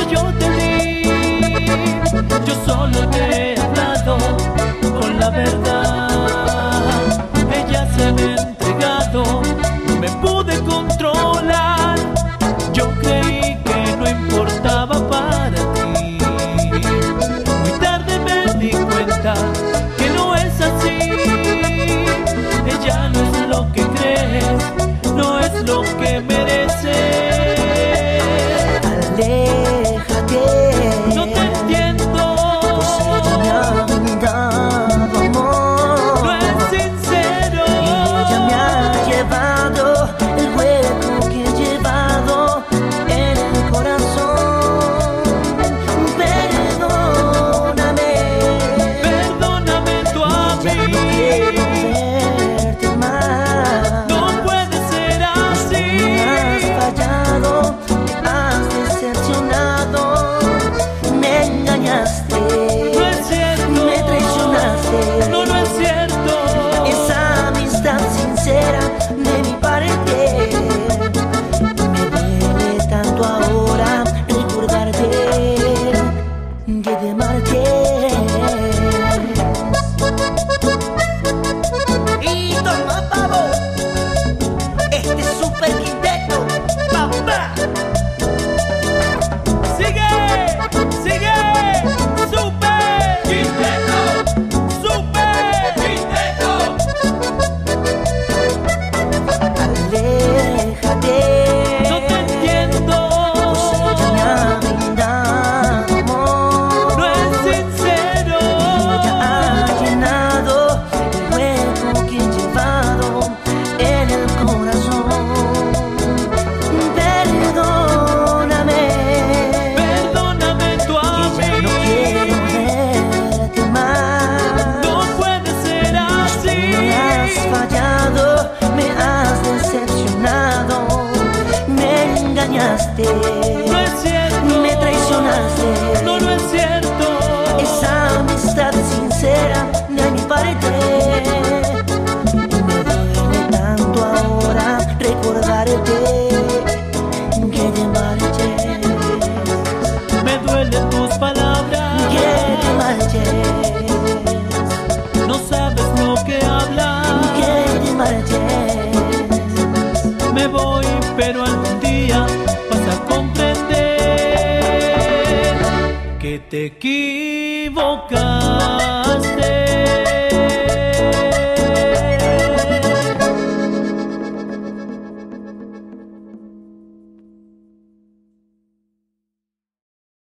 yo te di. Yo solo te he hablado con la verdad. Ella se me ha entregado, no me pude controlar. Yo creí que no importaba para ti. Muy tarde me di cuenta que no es así. Ella no es lo que crees, no es lo que mereces. Aléjate, No te entiendo, pues ella me ha brindado amor. no es sincero. Ella me ha llevado el hueco que he llevado en el corazón. Perdóname, Perdóname tú a ya no mí. quiero verte más. No puede ser así. Me has fallado, me has decepcionado, me engañaste, No es cierto. me traicionaste. No, no es cierto. Esa amistad sincera de mi parte me duele tanto ahora recordarte que te marché. Y toma pavo, este super quinteto, papá. Sigue, sigue. Super Quinteto. Super Quinteto. Aléjate, No te entiendo. pues ella me ha brindado amor. No es sincero. Ella ha llenado el hueco que he llevado en el corazón. Perdóname, Perdóname tú a que ya no quiero mí. verte más. No puede ser Me has así. fallado, me has decepcionado, me engañaste, No es cierto. me traicionaste. No, no es cierto. Esa amistad sincera de mi parte me duele tanto ahora recordarte que te marches, Me duelen tus palabras. que te marches, No sabes lo que hablas. que te marches. Me voy, pero algún día vas a comprender que te equivocaste.